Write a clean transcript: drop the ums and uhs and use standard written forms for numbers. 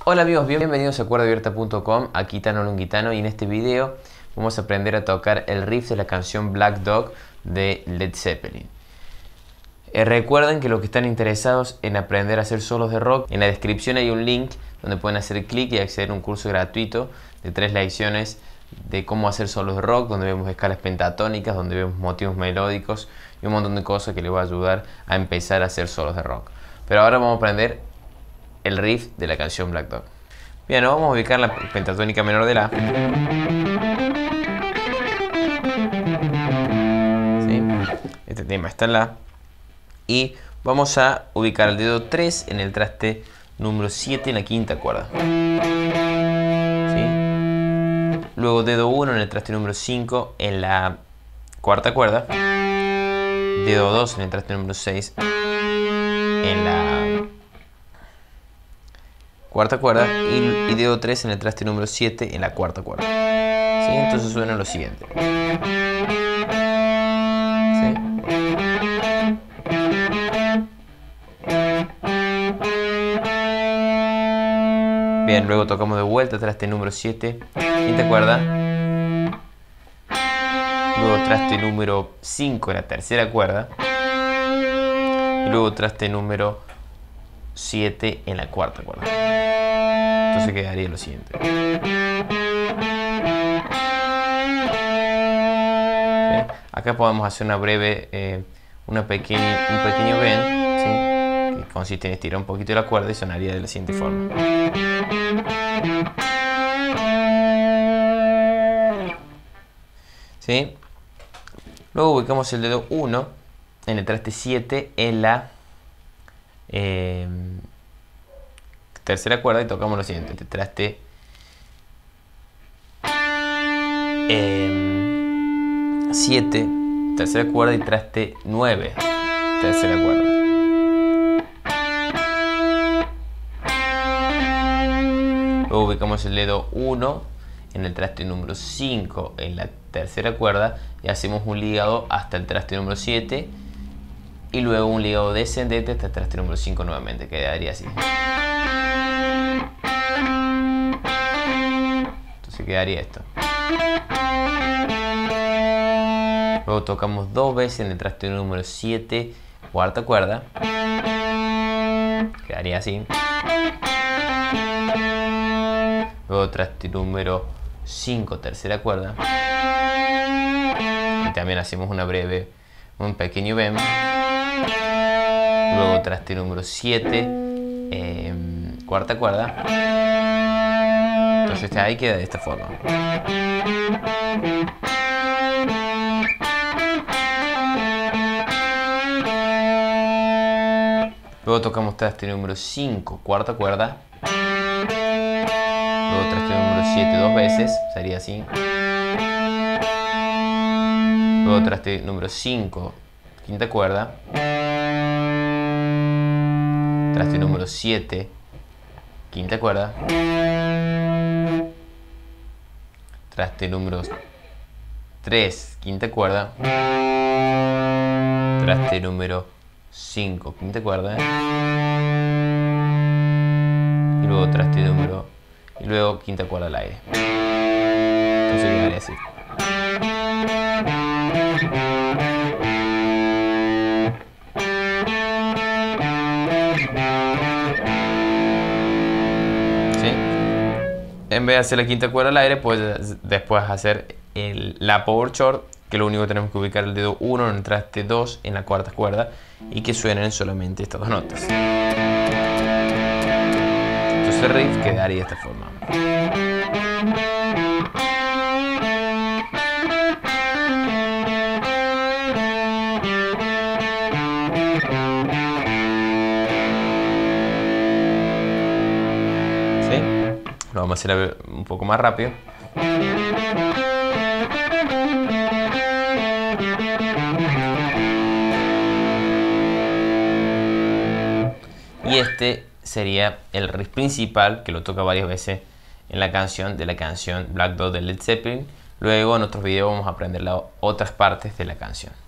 Hola amigos, bienvenidos a cuerdaabierta.com, aquí Tano Longuitano, y en este video vamos a aprender a tocar el riff de la canción Black Dog de Led Zeppelin. Recuerden que los que están interesados en aprender a hacer solos de rock, en la descripción hay un link donde pueden hacer clic y acceder a un curso gratuito de 3 lecciones de cómo hacer solos de rock, donde vemos escalas pentatónicas, donde vemos motivos melódicos y un montón de cosas que les va a ayudar a empezar a hacer solos de rock. Pero ahora vamos a aprender el riff de la canción Black Dog. Bien, vamos a ubicar la pentatónica menor de la. ¿Sí? Este tema está en la. Y vamos a ubicar el dedo 3 en el traste número 7 en la quinta cuerda. ¿Sí? Luego dedo 1 en el traste número 5 en la cuarta cuerda. Dedo 2 en el traste número 6 en la cuarta cuerda. Y dedo 3 en el traste número 7 en la cuarta cuerda. ¿Sí? Entonces suena lo siguiente. ¿Sí? Bien, luego tocamos de vuelta traste número 7, quinta cuerda. Luego traste número 5 en la tercera cuerda. Y luego traste número 7 en la cuarta cuerda. Entonces quedaría lo siguiente. ¿Sí? Acá podemos hacer una breve, un pequeño bend, ¿sí? Que consiste en estirar un poquito la cuerda y sonaría de la siguiente forma. ¿Sí? Luego ubicamos el dedo 1 en el traste 7 en la tercera cuerda y tocamos lo siguiente. Este traste 7, tercera cuerda, y traste 9, tercera cuerda. Luego ubicamos el dedo 1 en el traste número 5 en la tercera cuerda y hacemos un ligado hasta el traste número 7 y luego un ligado descendente hasta el traste número 5 nuevamente. Quedaría así. Entonces quedaría esto. Luego tocamos 2 veces en el traste número 7, cuarta cuerda. Quedaría así. Luego traste número 5, tercera cuerda. Y también hacemos un pequeño bend. Luego traste número 7, cuarta cuerda. Entonces ahí queda de esta forma. Luego tocamos traste número 5, cuarta cuerda. Luego traste número 7 2 veces, sería así. Luego traste número 5, quinta cuerda. Traste número 7, quinta cuerda. Traste número 3, quinta cuerda. Traste número 5, quinta cuerda. Y luego traste número. Y luego quinta cuerda al aire. Entonces quedaría así. ¿Sí? En vez de hacer la quinta cuerda al aire, pues después hacer la power chord, que lo único que tenemos que ubicar el dedo 1 en el traste 2 en la cuarta cuerda y que suenen solamente estas dos notas. Entonces el riff quedaría de esta forma. ¿Sí? Lo vamos a hacer un poco más rápido. Y este sería el riff principal, que lo toca varias veces en la canción Black Dog de Led Zeppelin. Luego en otros videos vamos a aprender otras partes de la canción.